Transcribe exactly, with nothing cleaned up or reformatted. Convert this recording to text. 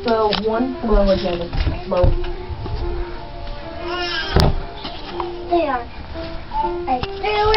So one flow again is slow. There. I do